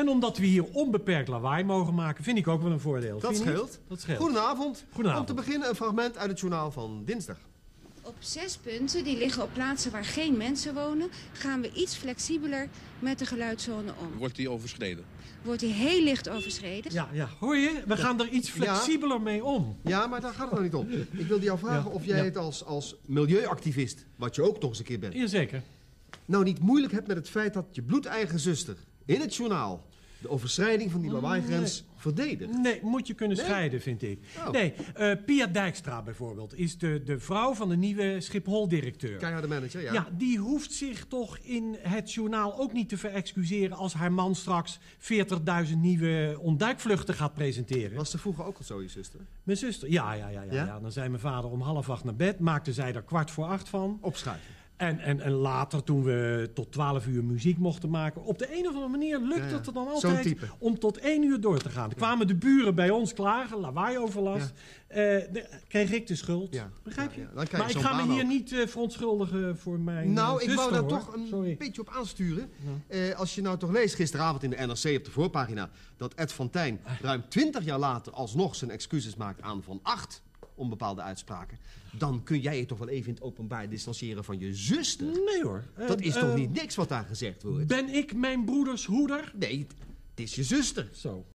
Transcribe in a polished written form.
En omdat we hier onbeperkt lawaai mogen maken, vind ik ook wel een voordeel. Dat Vind je niet? scheelt. Dat scheelt. Goedenavond. Goedenavond. Om te beginnen een fragment uit het journaal van dinsdag. Op 6 punten, die liggen op plaatsen waar geen mensen wonen, gaan we iets flexibeler met de geluidszone om. Wordt die overschreden? Wordt die heel licht overschreden? Ja, hoor je? We gaan er iets flexibeler mee om. Ja, maar daar gaat het nog niet om. Ik wilde jou vragen of jij het als milieuactivist, wat je ook nog eens een keer bent, Jazeker. nou niet moeilijk hebt met het feit dat je bloedeigen zuster in het journaal de overschrijding van die lawaaigrens verdedigt. Nee, moet je kunnen scheiden, vind ik. Oh. Nee, Pia Dijkstra bijvoorbeeld is de vrouw van de nieuwe Schiphol-directeur. Keiharde manager, ja. Ja, die hoeft zich toch in het journaal ook niet te verexcuseren als haar man straks 40.000 nieuwe ontduikvluchten gaat presenteren. Was ze vroeger ook al zo, je zuster? Mijn zuster, ja. Dan zei mijn vader om 7:30 naar bed, maakte zij er 7:15 van. Opschuiven. En later, toen we tot 12 uur muziek mochten maken, op de een of andere manier lukte het er dan Zo'n altijd type. om tot 1 uur door te gaan. Er kwamen de buren bij ons klagen, lawaaioverlast. Kreeg ik de schuld. Ja. Begrijp je? Ja, dan krijg Maar je ik zo'n ga me baan hier ook. niet verontschuldigen voor mijn Nou, ik zuster, wou daar hoor. toch een Sorry. beetje op aansturen. Als je nou toch leest gisteravond in de NRC op de voorpagina dat Ed van Tijn ruim 20 jaar later alsnog zijn excuses maakt aan Van Agt om bepaalde uitspraken, dan kun jij je toch wel even in het openbaar distancieren van je zuster. Nee hoor. Dat is toch niet niks wat daar gezegd wordt? Ben ik mijn broeders hoeder? Nee, het is je zuster. Zo.